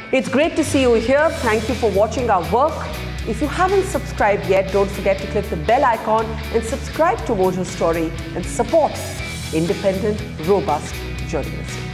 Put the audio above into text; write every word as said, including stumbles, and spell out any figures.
It's great to see you here. Thank you for watching our work. If you haven't subscribed yet, don't forget to click the bell icon and subscribe to Mojo Story and support independent, robust journalism.